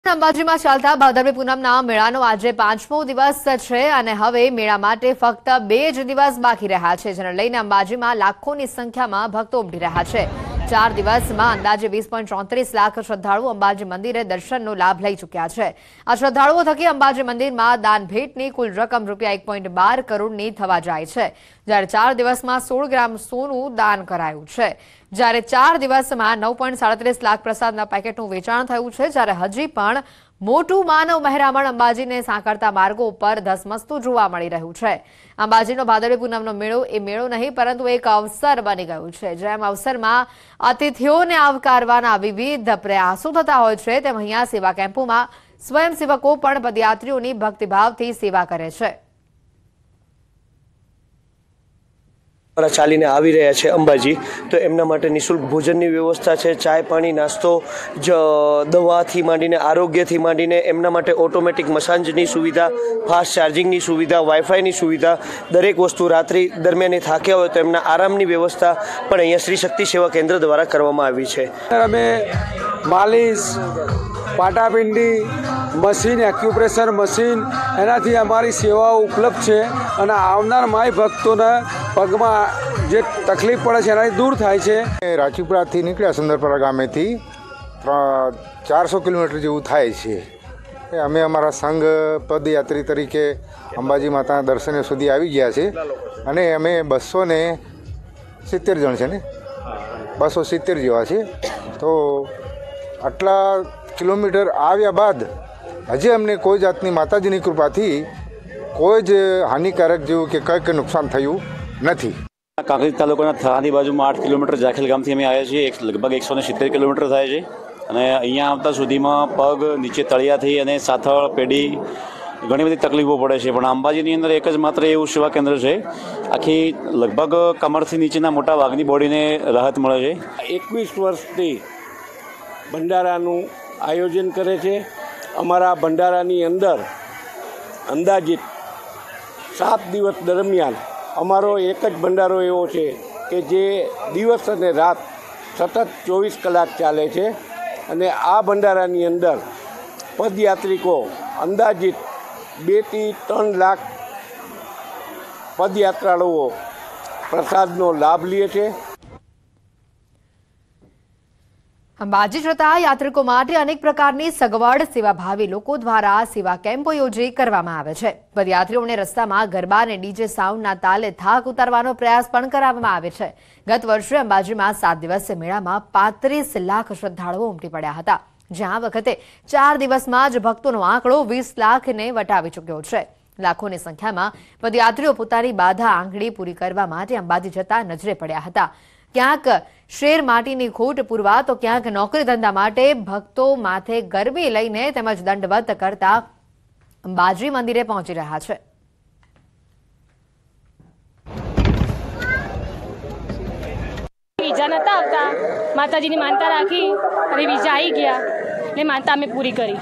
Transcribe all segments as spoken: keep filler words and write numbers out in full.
અંબાજી માં ચાલતા ભાદરવી પૂનમના મેળાનો આજે પાંચમો દિવસ છે અને હવે મેળા માટે ફક્ત બે જ દિવસ બાકી રહ્યા છે, જેને લઈને અંબાજીમાં લાખોની સંખ્યામાં ભક્તો ઉમટી રહ્યા છે। ચાર દિવસમાં અંદાજે વીસ પોઈન્ટ ચોત્રીસ લાખ શ્રદ્ધાળુઓ અંબાજી મંદિરે દર્શનનો લાભ લઈ ચૂક્યા છે। આ શ્રદ્ધાળુઓ થકી અંબાજી મંદિરમાં દાન ભેટની કુલ રકમ રૂપિયા એક પોઈન્ટ બાર કરોડની થવા જાય છે, જ્યારે ચાર દિવસમાં સોળ ગ્રામ સોનું દાન કરાયું છે, જ્યારે ચાર દિવસમાં નવ પોઈન્ટ સાડત્રીસ લાખ પ્રસાદના પેકેટનું વેચાણ થયું છે, જ્યારે હજી પણ મોટું માનવ મહેરામણ અંબાજીને સાંકળતા માર્ગો ઉપર ધસમસતું જોવા મળી રહ્યું છે। અંબાજીનો ભાદરવી પૂનમનો મેળો એ મેળો નહીં પરંતુ એક અવસર બની ગયું છે। જેમ અવસરમાં અતિથિઓને આવકારવાના વિવિધ પ્રયાસો થતા હોય છે, તેમ અહીંયા સેવા કેમ્પોમાં સ્વયંસેવકો પણ પદયાત્રીઓની ભક્તિભાવથી સેવા કરે છે। ચાલીને આવી રહ્યા છે અંબાજી, તો એમના માટે નિઃશુલ્ક ભોજનની વ્યવસ્થા છે, ચાય પાણી નાસ્તો જ દવાથી માંડીને આરોગ્યથી માંડીને એમના માટે ઓટોમેટિક મસાજની સુવિધા, ફાસ્ટ ચાર્જિંગની સુવિધા, વાઈફાઈની સુવિધા, દરેક વસ્તુ રાત્રિ દરમિયાન એ થાક્યા હોય તો એમના આરામની વ્યવસ્થા પણ અહીંયા શ્રી શક્તિ સેવા કેન્દ્ર દ્વારા કરવામાં આવી છે। અમે માલિશ, પાટાપિંડી મશીન, એક્યુપ્રેશર મશીન, એનાથી અમારી સેવાઓ ઉપલબ્ધ છે અને આવનાર માય ભક્તોને પગમાં જે તકલીફ પડે છે એનાથી દૂર થાય છે। રાજપીપળાથી નીકળ્યા સુંદરપરા ગામેથી ચારસો કિલોમીટર જેવું થાય છે। અમે અમારા સંઘ પદયાત્રી તરીકે અંબાજી માતાના દર્શને સુધી આવી ગયા છે અને અમે બસો ને સિત્તેર જણ છે ને બસો સિત્તેર જેવા છે। તો આટલા કિલોમીટર આવ્યા બાદ હજી અમને કોઈ જાતની માતાજીની કૃપાથી કોઈ જ હાનિકારક જેવું કે કંઈક નુકસાન થયું નથી। કાંકરેજ તાલુકાના થરાની બાજુમાં આઠ કિલોમીટર જાખેલ ગામથી અમે આવ્યા છીએ, લગભગ એકસો ને સિત્તેર કિલોમીટર થાય છે અને અહીંયા આવતા સુધીમાં પગ નીચે તળિયાથી અને સાથળ પેઢી ઘણી બધી તકલીફો પડે છે, પણ અંબાજીની અંદર એક જ માત્ર એવું સેવા કેન્દ્ર છે, આખી લગભગ કમરથી નીચેના મોટા ભાગની બોડીને રાહત મળે છે। એકવીસ વર્ષથી ભંડારાનું આયોજન કરે છે। અમારા ભંડારાની અંદર અંદાજિત સાત દિવસ દરમિયાન અમારો એક જ ભંડારો એવો છે કે જે દિવસ અને રાત સતત ચોવીસ કલાક ચાલે છે અને આ ભંડારાની અંદર પદયાત્રિકો અંદાજિત બેથી ત્રણ લાખ પદયાત્રાળુઓ પ્રસાદનો લાભ લે છે। અંબાજી જતા યાત્રિકો માટે અનેક પ્રકારની સગવડ સેવાભાવી લોકો દ્વારા સેવા કેમ્પો યોજી કરવામાં આવે છે। પદયાત્રીઓને રસ્તામાં ગરબા અને ડીજે સાઉન્ડના તાલે થાક ઉતારવાનો પ્રયાસ પણ કરવામાં આવે છે। ગત વર્ષે અંબાજીમાં સાત દિવસીય મેળામાં પાંત્રીસ લાખ શ્રદ્ધાળુઓ ઉમટી પડ્યા હતા, જ્યાં આ વખતે ચાર દિવસમાં જ ભક્તોનો આંકડો વીસ લાખને વટાવી ચૂક્યો છે। લાખોની સંખ્યામાં પદયાત્રીઓ પોતાની બાધા આંગળી પૂરી કરવા માટે અંબાજી જતા નજરે પડ્યા હતા। ક્યાંક શેર માટીની ખોટ પૂરવા તો ક્યાંક નોકરી ધંધા માટે ભક્તો માથે ગરબી લઈને તેમજ દંડવત કરતા અંબાજી મંદિરે પહોંચી રહ્યા છે। વિઝા નતા આવતા, માતાજીની માનતા રાખી અને વિઝા આવી ગયા ને માનતા અમે પૂરી કરી।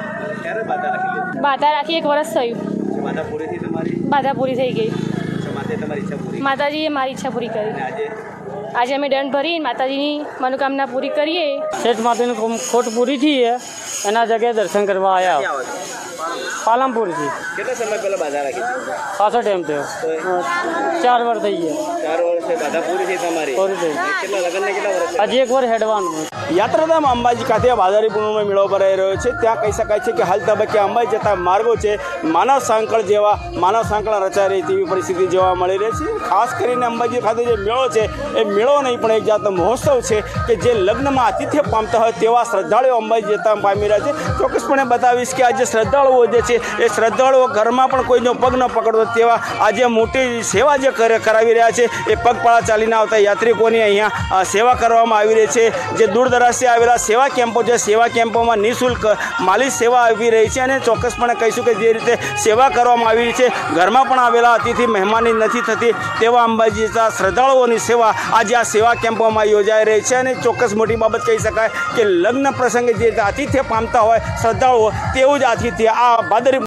બાધા રાખી એક વર્ષ થયું, બાધા પૂરી થઈ ગઈ, માતાજીએ મારી ઈચ્છા પૂરી કરી। આજે અમે દંડ ભરી માતાજીની મનોકામના પૂરી કરીએ। શેઠ માતાની ખોટ પૂરી થઈ છે, એના જગ્યાએ દર્શન કરવા આવ્યા પાલનપુરથી। કેટલા સમય પહેલા બાધા રાખી? ખાસો ટાઈમ થયો, ચાર વર્ષ થઈ ગયા। ચાર વર્ષે બાધા પૂરી થઈ તમારી? પૂરી થઈ। કેટલા લગ્ન ને કેટલા વર્ષ? હજી એક વાર હેડવાનું। યાત્રાધામ અંબાજી ખાતે ભાદરવી પૂનમનો મેળો ભરાઈ રહ્યો છે। ત્યાં કહી શકાય છે કે હાલ તબક્કે અંબાજી જતા માર્ગો છે માનવ સાંકળ જેવા માનવ સાંકળ રચાઈ રહી તેવી પરિસ્થિતિ જોવા મળી રહી છે। ખાસ કરીને અંબાજી ખાતે જે મેળો છે એ મેળો નહીં પણ એક જાતનો મહોત્સવ છે કે જે લગ્નમાં આતિથ્ય પામતા હોય તેવા શ્રદ્ધાળુઓ અંબાજી જતા પામી રહ્યા છે। ચોક્કસપણે બતાવીશ કે આજે શ્રદ્ધાળુઓ જે છે એ શ્રદ્ધાળુઓ ઘરમાં પણ કોઈનો પગ ન પકડતો તેવા આજે મોટી સેવા જે કરાવી રહ્યા છે, એ પગપાળા ચાલીને આવતા યાત્રિકોની અહીંયા સેવા કરવામાં આવી રહી છે। જે દૂર દરાજથી આવેલા સેવા કેમ્પો છે, સેવા કેમ્પોમાં નિઃશુલ્ક માલિશ સેવા આવી રહી છે અને ચોક્કસપણે કહીશું કે જે રીતે સેવા કરવામાં આવી રહી છે, ઘરમાં પણ આવેલા અતિથિ મહેમાની નથી થતી તેવા અંબાજી જતા શ્રદ્ધાળુઓની સેવા આજે આ સેવા કેમ્પોમાં યોજાઈ રહી છે। અને ચોક્કસ મોટી બાબત કહી શકાય કે લગ્ન પ્રસંગે જે રીતે આતિથ્ય પામતા હોય શ્રદ્ધાળુઓ તેવું જ આતિથ્ય આ ભાદરવી